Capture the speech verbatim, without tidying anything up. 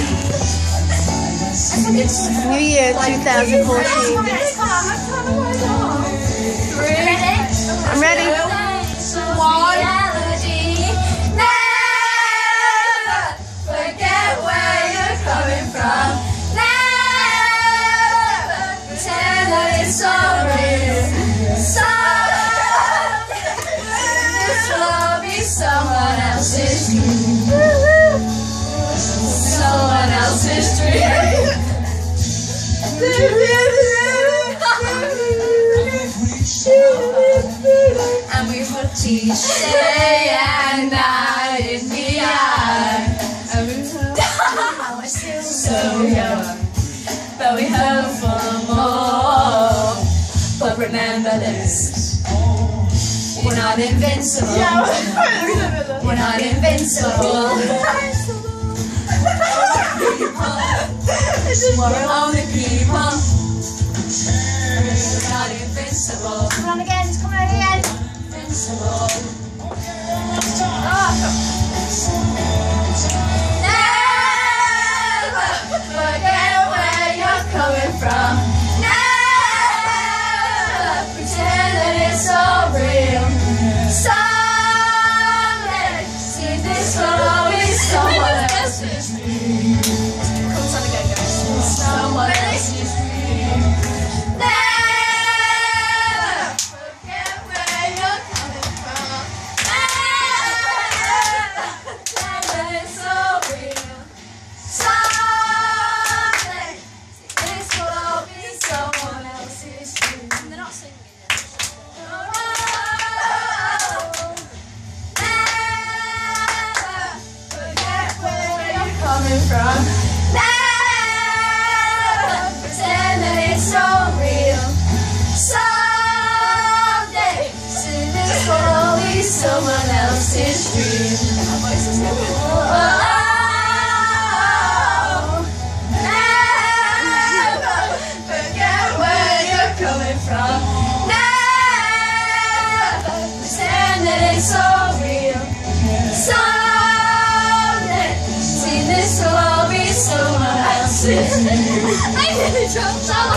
It's New Year twenty fourteen. I'm ready. One. Never forget where you're coming from. Never pretend that it's all real. This will be someone else's dream. Someone else's dream. And we would teach day and night in the eye. And we would how we're still so young, but we hope for more. But remember this, we're not invincible. We're not invincible. We're only people. We're not invincible. Come on again, come on again. Invincible. Never forget where you're coming from. Never pretend that it's all real. Someday, see this will always someone else's dream. Comes on again, guys. Someone else's dream. Never forget where you're coming from. Never pretend that it's all real. Someday, this will all be someone else's dream. They're not singing it. Never forget where you're coming from. Never pretend that it's all real. Someday, soon this will all be someone else's dream. My voice is going. Oh, never forget where you're coming from. Never pretend that it's all real. Someday, see this will all be someone else's dream. I did it,